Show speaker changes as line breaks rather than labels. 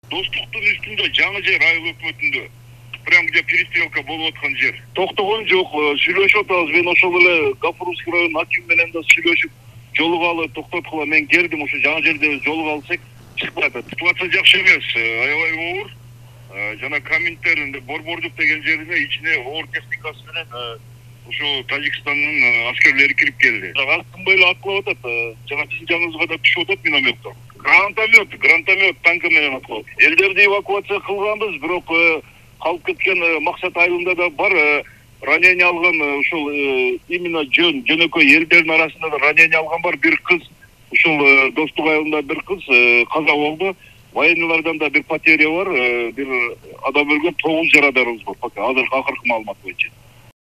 Достуктун үстүндө жаңы жер айыл өкмөтүндө прям где перестрелка болуп аткан жер. Токтогон жок, сүйлөшүп атабыз. Мен ошол эле Гафуровский район акими менен да сүйлөшүп, жолугалы токтоткула мен келдим, ушу жаңы жерде жолуга алсак чыкпай атат. Ситуация жакшы эмес, аябай оор. Жана Каминтерн Борбордук деген жерине ичине оор техникасы менен ушу Тажикстандын аскерлери кирип келди. Алтынбай эле аткылап атат. Жана биздин жаныбызга да түшүп атат минометтор. Гранатомет танкы менен аткылап. Элдерди эвакуация кылганбыз, бирок калып кеткен Максат айылында да бар ранение алган, ушул именно жөнөкөй элдердин арасында да ранение алган бар. Бир кыз ушул Достук айылында бир кыз каза болду. Военныйлардан да бир потеря бар, бир адам өлгөн, 9 жарадарыбыз бар. Пока азыркы акыркы маалымат боюнча.